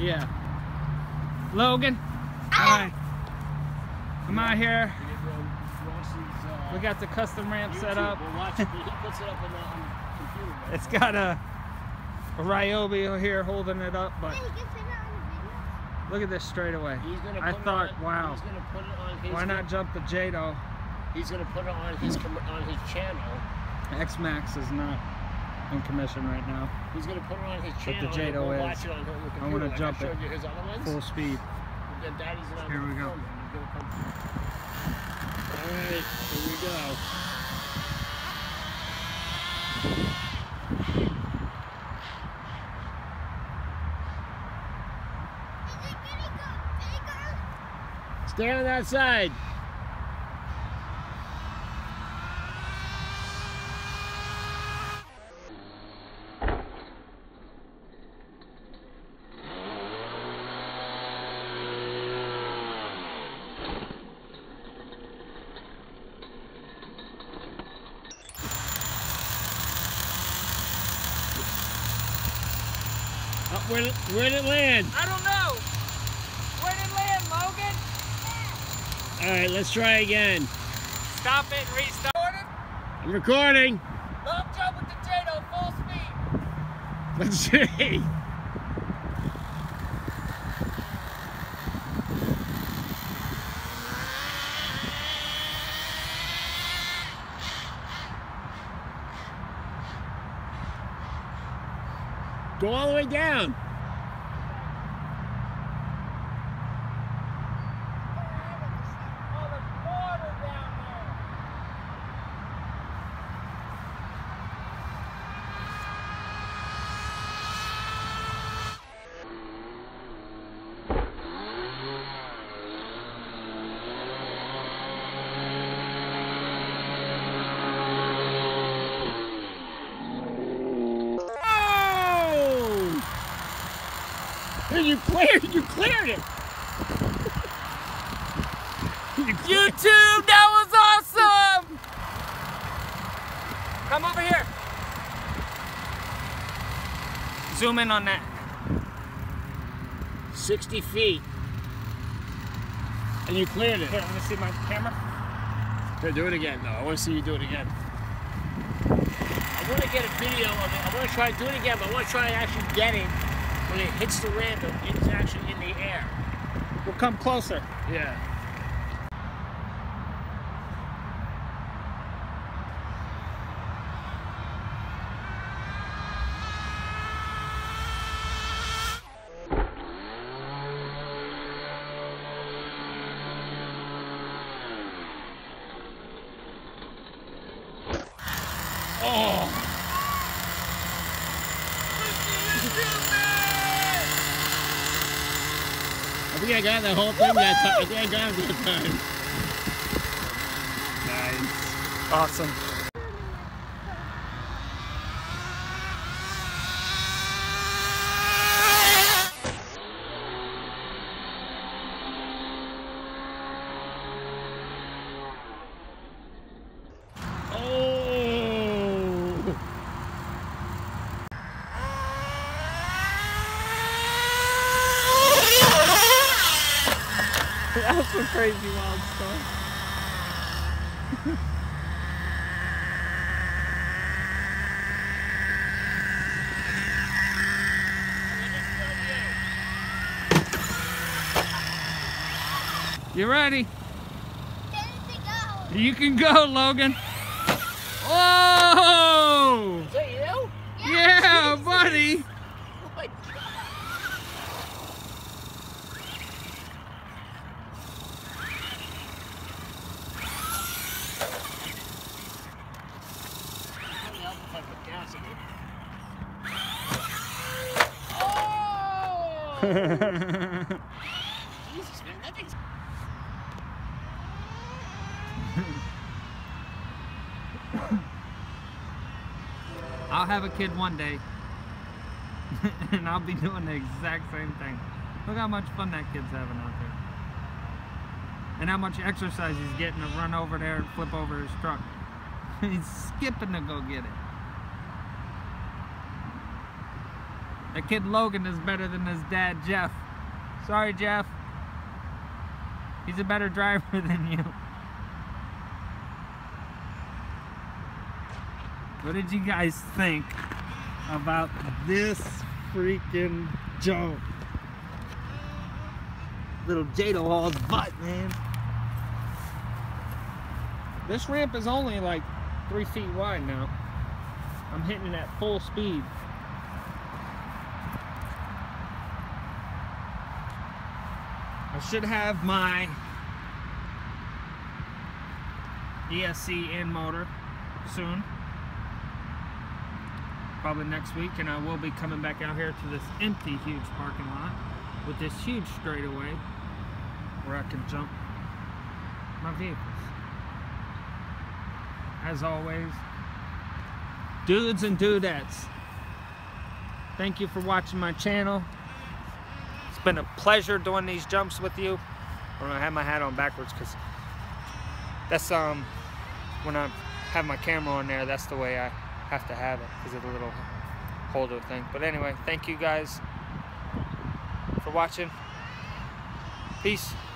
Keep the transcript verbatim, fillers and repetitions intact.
Yeah. Logan. Hi. Come out here. We got the custom ramp set up. We'll watch it. He puts it up on the, on the computer. Right? It's got a, a Ryobi here holding it up, but look at this straightaway. I thought, on, wow, he's gonna put it on his why not jump the Jado? He's gonna put it on his on his channel. X-Max is not in commission right now. He's gonna put it on his channel. But the Jado we'll is. Watch it on the computer, I want to like jump I it you his other ones. full speed. Then Daddy's not Here we go. Film, he's gonna come. All right, here we go. Stay on that side. Oh, where, where did it land? I don't know. Where did it land, Logan? All right, let's try again. Stop it and restart it. I'm recording. Long jump with the Jado, full speed. Let's see. Go all the way down. Oh, there's water down there. You cleared, you cleared it. you YouTube, that was awesome. Come over here. Zoom in on that. sixty feet. And you cleared it. Here, let me see my camera. Here, do it again. No, I want to see you do it again. I want to get a video of it. I want to try to do it again, but I want to try actually getting when it hits the ramp, it's actually in the air. We'll come closer. Yeah. Oh! I think I got the whole thing that time. I think I got it that time. Nice. Awesome. Oh! That was some crazy wild stuff. You ready? You can go, Logan. Whoa! Is that you? Yeah, buddy. Oh my God. Oh! Jesus, man, that thing's... I'll have a kid one day, and I'll be doing the exact same thing. Look how much fun that kid's having out there. And how much exercise he's getting to run over there and flip over his truck. He's skipping to go get it. That kid Logan is better than his dad, Jeff. Sorry, Jeff. He's a better driver than you. What did you guys think about this freaking jump? Little Jada Hall's butt, man. This ramp is only like three feet wide now. I'm hitting it at full speed. I should have my E S C in motor soon. Probably next week, and I will be coming back out here to this empty, huge parking lot with this huge straightaway where I can jump my vehicles. As always, dudes and dudettes, thank you for watching my channel. It's been a pleasure doing these jumps with you. I'm gonna have my hat on backwards because that's um when I have my camera on there, that's the way I have to have it because of the little holder thing. But anyway, thank you guys for watching. Peace.